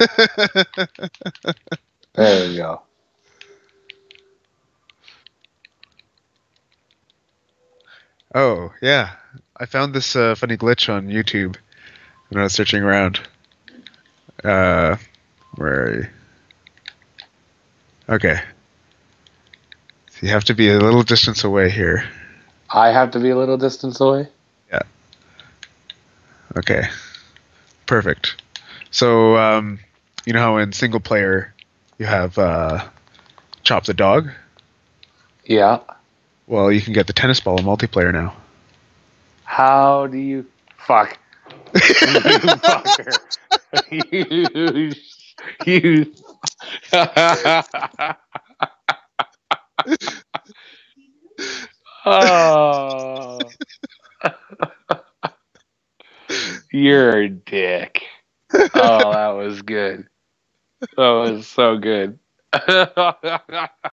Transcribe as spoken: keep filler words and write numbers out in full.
There we go. Oh, yeah. I found this uh, funny glitch on YouTube when I was searching around. Uh, where are you? Okay. So you have to be a little distance away here. I have to be a little distance away? Yeah. Okay. Perfect. So, um, you know how in single player you have uh, Chop the Dog? Yeah. Well, you can get the tennis ball in multiplayer now. How do you... Fuck. You fucker. You... You... Oh... You're a dick. Oh, that was good. That was so good.